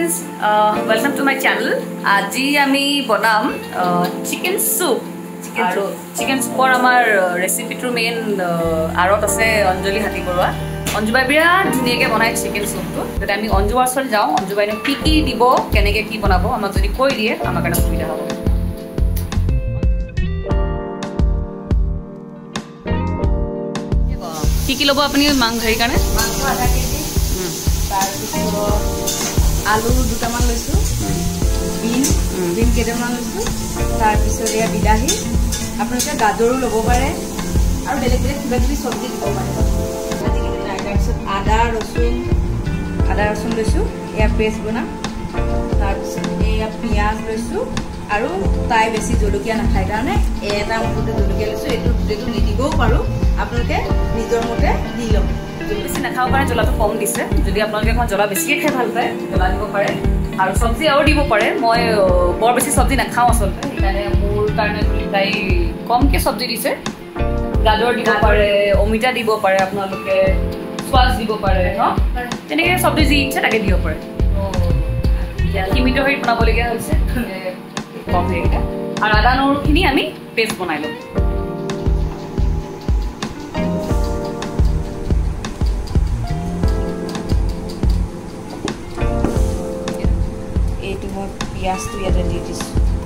friends, welcome to my channel. Aji ami bonam chicken soup. Chicken soup or amar recipe to main arot ase Anjali Hati Borua. Anju bai birat dhuniyake banai chicken soup to. But ami Anju asol jao. Anju bai no ki dibo keneke ki banabo amar jodi koi diye amar kana subida hobo. কি লব আপুনি মাং ধৰি কাৰণে মাংস আধা KG তাৰ পিছত আলু দুটামান লৈছো বিন কেইটামান লৈছো তাৰ পিছত এয়া বিলাহী আপোনালোকে গাজৰো ল'ব পাৰে আৰু বেলেগ বেলেগ কিবা কিবি চব্জি দিব পাৰে তাৰ পিছত আদা ৰচুন লৈছো এয়া পেষ্ট বনাম তাৰ পিছত এয়া পিঁয়াজ লৈছো আৰু তাই বেছি জলকীয়া নাখায় কাৰণে এটা মুঠতে জলকীয়া লৈছো এইটো নিদিবও পাৰো আপোনালোকে নিজৰ মতে দি লওক বেছি নাখাব পাৰে জ্বলাটো কম দিছে যদি আপোনালোকে এখন জ্বলা বেছিকৈ খাই ভাল পায় জ্বলা দিব পাৰে আৰু চব্জি আৰু দিব পাৰে মই বৰ বেছি চব্জি নাখাওঁ আচলতে সেইকাৰণে মোৰ কাৰণে তাই কমকৈ চব্জি দিছে গাজৰ দিব পাৰে অমিতা দিব পাৰে আপোনালোকে স্কোৱাচ দিব পাৰে ন তেনেকৈ চব্জি যি ইচ্ছা তাকে দিব পাৰে সীমিত হেৰিত বনাবলগীয়া হৈছে কম হেৰিটা আৰু আদা নহৰুখিনি আমি পেষ্ট বনাই লওঁ পিঁয়াজটো ইয়াতে দি দিছোঁ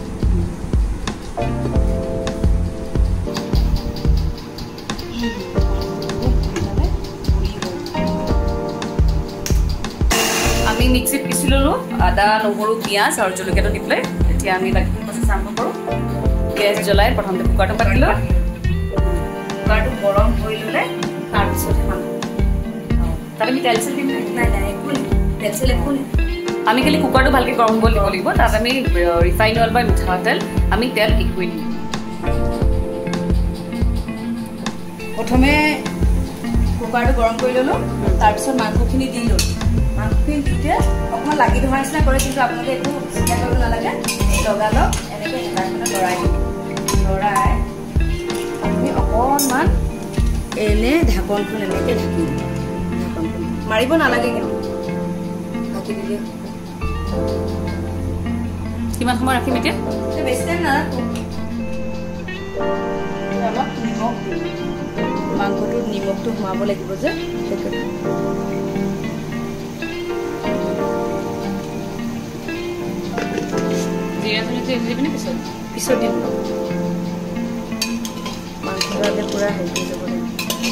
আমি মিক্সিত পিচি ল'লোঁ আদা নহৰু পিঁয়াজ আৰু জলকীয়াটো দি পেলাই এতিয়া আমি বাকীখিনি প্ৰচেছ আৰম্ভ কৰোঁ গেছ জ্বলাই প্ৰথমতে কুকাৰটো পাতিলোঁ কুকাৰটো গৰম হৈ ল'লে তাৰপিছতহে মাংস তাত আমি তেল চেল দিম নাই একো তেল চেল একো আমি খালি কুকাৰটো ভালকৈ গৰম কৰিব দিব লাগিব তাত আমি ৰিফাইন অইল বা মিঠাতেল আমি তেল একোৱেই দিম প্ৰথমে কুকাৰটো গৰম কৰি ল'লোঁ তাৰপিছত মাংসখিনি দি ল'লোঁ মাংসখিনি দিওঁতে অকণমান লাগি ধৰা নিচিনা কৰে কিন্তু আপোনালোকে একো চিন্তা কৰিব নালাগে লগালগ এনেকৈ হেতাখনে লৰাই দিব লৰাই আপুনি অকণমান এনে ঢাকনখন এনেকৈ ঢাকি দিব ঢাকনখন মাৰিব নালাগে কিন্তু ঢাকি দিলে কিমান সময় ৰাখিম এতিয়া বেছি টাইম নাৰাখোঁ অলপ নিমখ দিম মাংসটোত নিমখটো সোমাব লাগিব যে সেইকাৰণে পিছত দিম মাংসটো আগে পূৰা হেৰি কৰি যাব লাগিব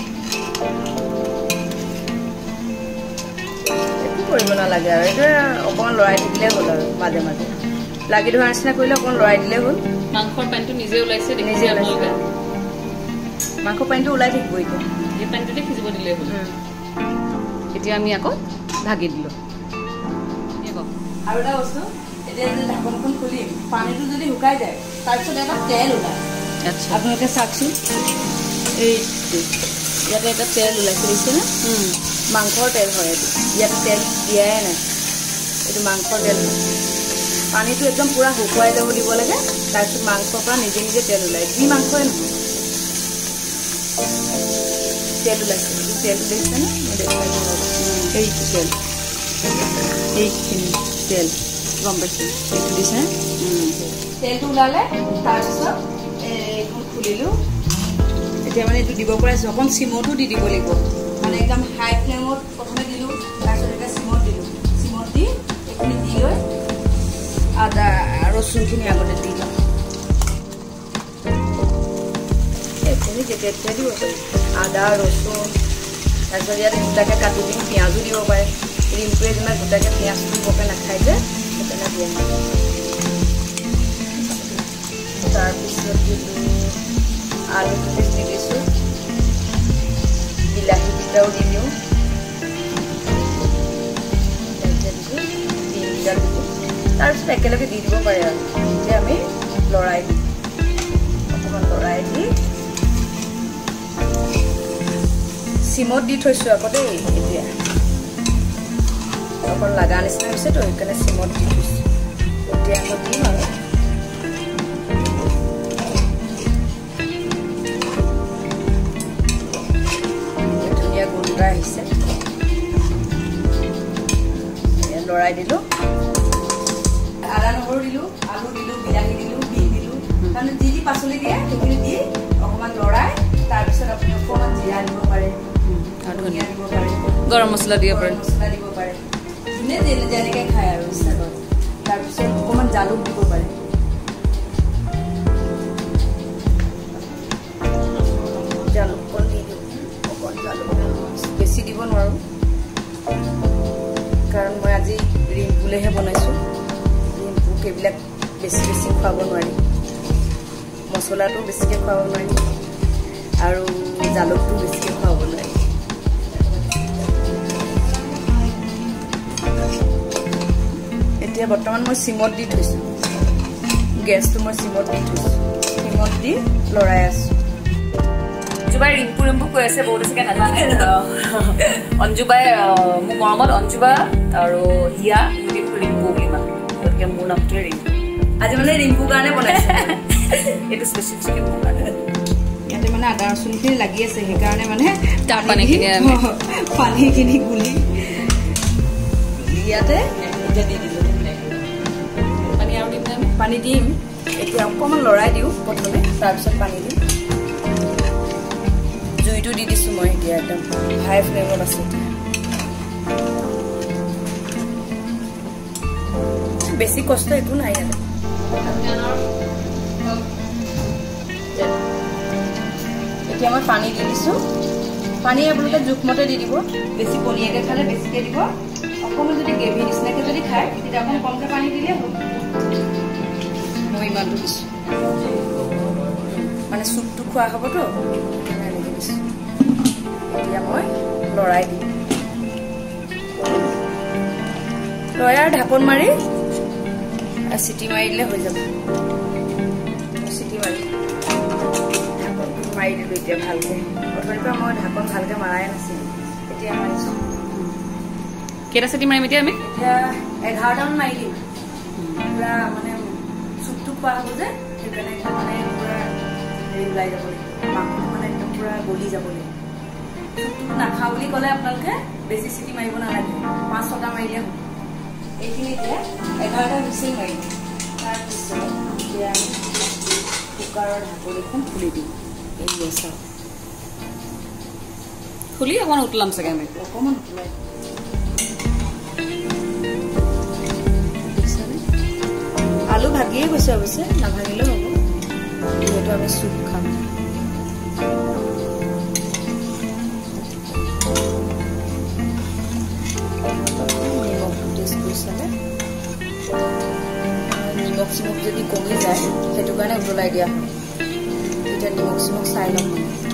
একো কৰিব নালাগে আৰু এইটো অকণমান লৰাই থাকিলে হ'ল আৰু মাজে মাজে লাগি ধৰা নিচিনা কৰিলে অকণমান লৰাই দিলে হ'ল মাংসৰ পানীটো নিজে ওলাইছে নিজে আপোনালোকে মাংস পানীটো ওলাই থাকিব এতিয়া এই পানীটোতে সিজিব দিলে হ'ল এতিয়া আমি আকৌ ঢাকি দিলোঁ আৰু এটা বস্তু এতিয়া যদি ঢাকনখন খুলিম পানীটো যদি শুকাই যায় তাৰপিছত এটা তেল ওলায় আপোনালোকে চাওকচোন এই ইয়াতে এটা তেল ওলাইছে দেখিছেনে মাংসৰ তেল হয় এইটো ইয়াতে তেল দিয়াই নাই এইটো মাংসৰ তেল হয় পানীটো একদম পূৰা শুকুৱাই যাব দিব লাগে তাৰপিছত মাংসৰ পৰা নিজে নিজে তেল ওলায় যি মাংসই নহয় তেল ওলাইছে তেলটো দেখিছেনে মই দেখুৱাই দিম এইটো তেল এইখিনি তেল গম পাইছোঁ তেলটো দিছে তেলটো ওলালে তাৰপিছত এইখন খুলিলোঁ এতিয়া মানে এইটো দিব পাৰিছোঁ অকণ চিমতো দি দিব লাগিব মানে একদম হাই ফ্লেমত প্ৰথমে দিলোঁ তাৰপিছত এতিয়া চিমত দিলোঁ চিমত দি এইখিনি দি লৈ আদা ৰচুনখিনি আগতে দি লওঁ এইখিনি যেতিয়া তেতিয়া দিব পাৰি আদা ৰচুন তাৰপিছত ইয়াত গোটাকৈ কাটি পিনি পিঁয়াজো দিব পাৰে ৰিম্পুৱে যেনে গোটাকৈ পিঁয়াজটো বৰকৈ নাখায় যে সেইকাৰণে দিয়া তাৰপিছত দিলোঁ আলু পিচ দি দিছোঁ বিলাহী কেইটাও দি দিওঁ তিনিটা দিলোঁ তাৰপিছত একেলগে দি দিব পাৰে আৰু এতিয়া আমি লৰাই দিম অকণমান লৰাই দি চিমত দি থৈছোঁ আকৌ দেই এতিয়া অকণ লগা নিচিনা হৈছেতো সেইকাৰণে চিমত দি থৈছোঁ এতিয়া আকৌ দিম আৰু ধুনীয়া গোন্ধ আহিছে লৰাই দিলোঁ আদা নহৰু দিলোঁ, আলু দিলোঁ, বিলাহী দিলোঁ, বিন দিলোঁ, তাৰমানে যি পাচলি দিয়ে সেইখিনি দি অকণমান লৰাই তাৰপিছত আপুনি অকণমান জিৰা দিব পাৰে, ধনিয়া দিব পাৰে, গৰম মছলা দিব পাৰে, যোনে যেনেকৈ খায় আৰু ইচ্ছা কৰে। তাৰপিছত অকণমান জালুক দিব পাৰে, জালুক অকণ দি দিওঁ, অকণ জালুক বেছি দিব নোৱাৰোঁ কাৰণ মই আজি ৰিম্পুলেহে বনাইছোঁ। ৰিম্পুক এইবিলাক বেছি খুৱাব নোৱাৰি, মছলাটো বেছিকৈ খুৱাব নোৱাৰি আৰু জালুকটো বেছিকৈ খুৱাব নোৱাৰি। এতিয়া বৰ্তমান মই চিমত দি থৈছোঁ, গেছটো মই চিমত দি থৈছোঁ, চিমত দি লৰাই আছোঁ। অঞ্জুবাই ৰিম্পু কৈ আছে, বহুত চাগে নাজানে। অঞ্জুবাই মোৰ মৰমত অঞ্জুবা আৰু হিয়া ৰিম্পু বুলি মানে, গতিকে মোৰ নামটোৱে ৰিম্পু। আজি মানে ৰিম্পুৰ কাৰণে বনাইছে, এইটো স্পেচিয়েল চিকেন মোৰ কাৰণে। ইয়াতে মানে আদা ৰচুনখিনি লাগি আছে, সেইকাৰণে মানে পানীখিনি গুলি ইয়াতে এতিয়া দি দিলোঁ। পানী আৰু দিম, পানী দিম এতিয়া, অকণমান লৰাই দিওঁ প্ৰথমে, তাৰপিছত পানী দিম। জুইটো দি দিছোঁ মই এতিয়া, একদম হাই ফ্লেমত আছে। বেছি কষ্ট একো নাই ইয়াতে। এতিয়া মই পানী দি দিছোঁ, পানী আপোনালোকে জোখমতে দি দিব, বেছি পনীয়াকৈ খালে বেছিকৈ দিব, অকণমান যদি গ্ৰেভি নিচিনাকৈ যদি খায় তেতিয়া অকণমান কমকৈ পানী দিলে হ'ল। মই ইমানটো দিছোঁ, মানে চুপটো খোৱা হ'বতো এনেকৈ দিছোঁ। এতিয়া মই লৰাই দিম, লৰাই ঢাকন মাৰি চিটি মাৰি দিলে হৈ যাব। চিটি মাৰি ঢাকনটো মাৰি দিলোঁ এতিয়া ভালকৈ। অথনিৰ পৰা মই ঢাকন ভালকৈ মাৰাই নাছিলোঁ, এতিয়া মাৰিছোঁ। কেইটা চিটি মাৰিম এতিয়া আমি? এতিয়া 11টামান মাৰি দিম, পূৰা মানে চুপটো খোৱা হ'ব যে, সেইকাৰণে একদম মানে পূৰা হেৰি ওলাই যাব লাগিব, মাংসটো মানে একদম পূৰা গলি যাব লাগিব। চুপটো নাখাওঁ বুলি ক'লে আপোনালোকে বেছি চিটি মাৰিব নালাগে, 5-6টা মাৰিলে হ'ব। এইখিনি এতিয়া 11টা হুইচেল মাৰি দিম। তাৰপিছত এতিয়া আমি কুকাৰৰ ঢাকন এখন খুলি দিম। এই চাওক, খুলি অকণমান উতলাম চাগে আমি, অকণমান উতলাই আলু ভাগিয়ে গৈছে, অৱশ্যে নাভাগিলেও হ'ব, যিহেতু আমি চুপ খাম। নিমখটো টেষ্ট কৰি চালে, নিমখ চিমখ যদি কমি যায় সেইটো কাৰণে উতলাই দিয়া হয়। এতিয়া নিমখ চিমখ চাই ল'ম।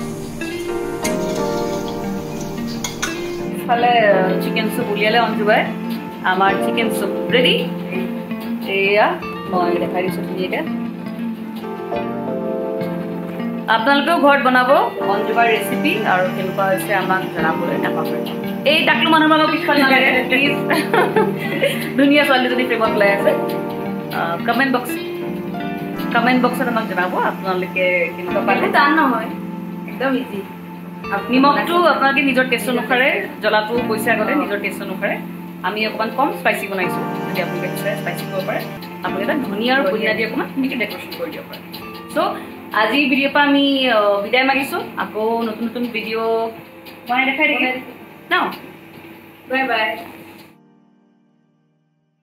ইফালে চিকেন চুপ উলিয়ালে অঞ্জুবাই, আমাৰ চিকেন চুপ ৰেডি। এয়া মই দেখাই দিছোঁ ধুনীয়াকৈ। আপোনালোকেও ঘৰত বনাব অঞ্জুবাৰ ৰেচিপি, আৰু কেনেকুৱা হৈছে আমাক জনাবলৈ নাপাহৰিব। এই টাকলু মানুহ আমাক পিছফালে নালাগে প্লিজ। ধুনীয়া ছোৱালীজনী প্ৰেমত ওলাই আছে। কমেণ্ট বক্সত আমাক জনাব আপোনালোকে কেনেকুৱা পালে। টান নহয়, একদম ইজি। নিমখটো আপোনালোকে নিজৰ টেষ্ট অনুসাৰে, জ্বলাটো কৈছে আগতে নিজৰ টেষ্ট অনুসাৰে। আমি অকণমান কম স্পাইচি বনাইছোঁ, যদি আপোনালোকে বিচাৰে স্পাইচি কৰিব পাৰে। আপোনালোকে তাত ধনিয়া আৰু পুদিনা দি অকণমান ধুনীয়াকৈ ডেকৰেশ্যন কৰি দিব পাৰে। চ' আজি ভিডিঅ'ৰ পৰা আমি বিদায় মাগিছোঁ। আকৌ নতুন ভিডিঅ' মই দেখাই দিম ন। Bye bye.